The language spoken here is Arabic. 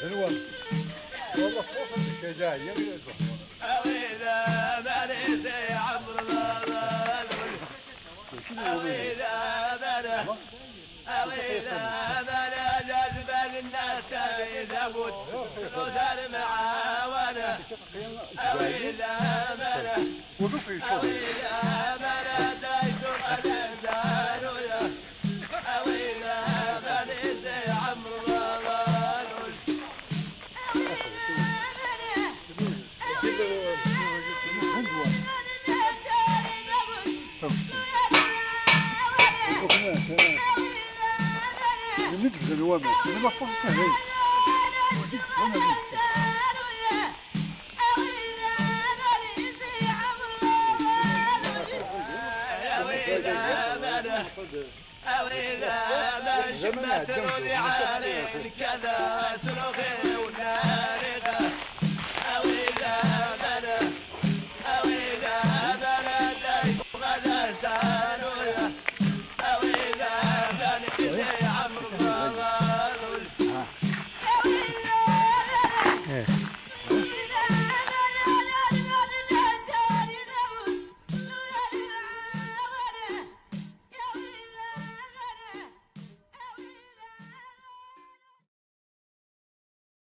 حلوة والله خوف الشجاعية أويلا بني سي عمر أويلا بنا جذب الناس إذا موت نوزر معاونة أويلا بنا أويلا بنا دايتو الإنسان أويلا بني سي عمر نجد الوامع أنا ما فهمت هاي أويلا ما شمت رولي عليك كذا سلوخي